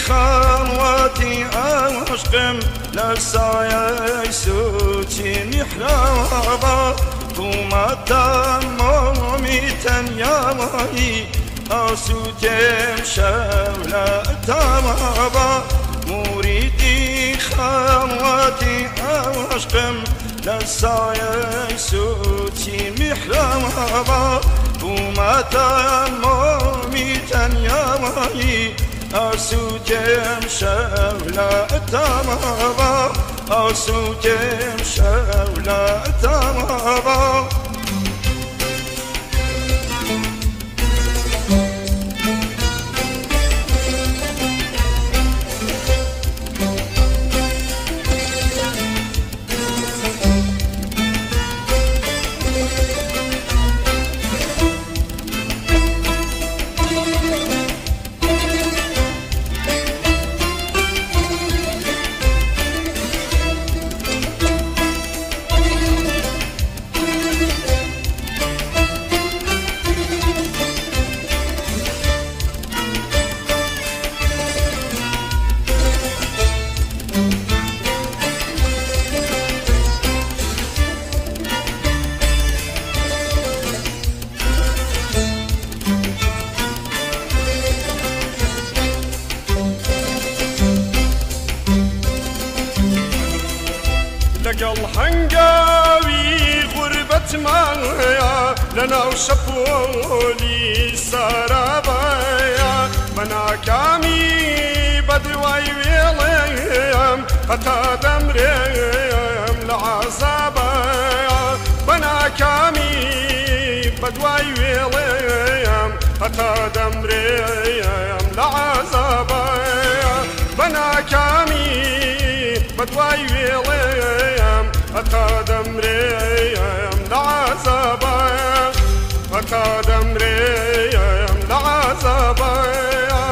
خلوتي عشقم لسايا سوتي محرابا وما تمومي تنيامي أسوتم شولا تمابا مريدي خلوتي عشقم لسايا سوتي محرابا وما تمومي تنيامي أسوتم شولا تمابا أسوتم شولا تمابا لقل حنقاوي غربة معايا لنا وشفولي سرابايا بنا كامي بدواي ويليم حتى دمريم لعذابايا بنا كامي بدواي ويليم حتى دمريم لعذابايا بنا كامي بدواي ويليم حتى دمريم لعذابايا حتى دمريم لعذابايا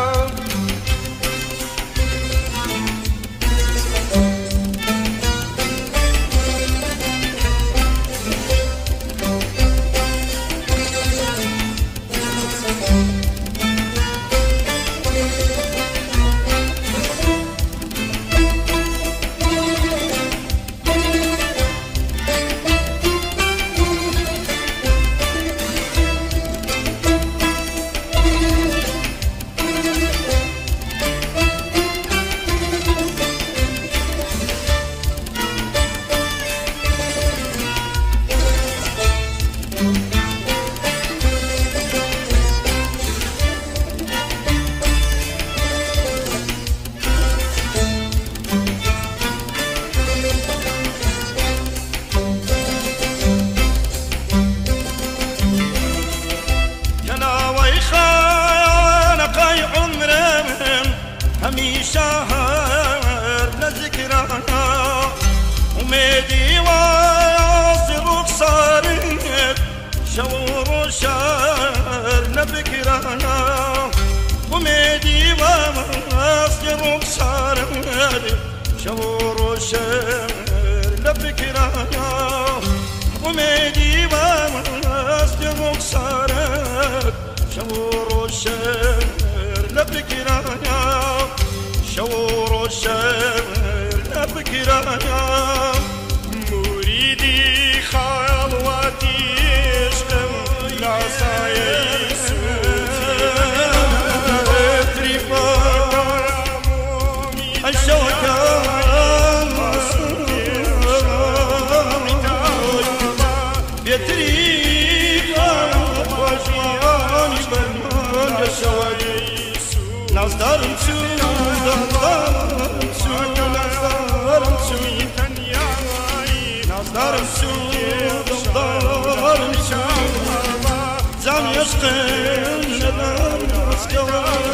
شهر لذكرنا وميدي واصل صارت شعور شهر لذكرنا وميدي واصل صارت شعور شهر لذكرنا وميدي واصل صارت شعور شهر لذكرنا شعور الشهر لبكرانا مريدي خلوتي عشقم لعصاي سوتي تريفا الشوكة يتريفا وجياني برمان الشوالي نصدرم سوء نصدرم سوء زعم يشقن نبان اسكوان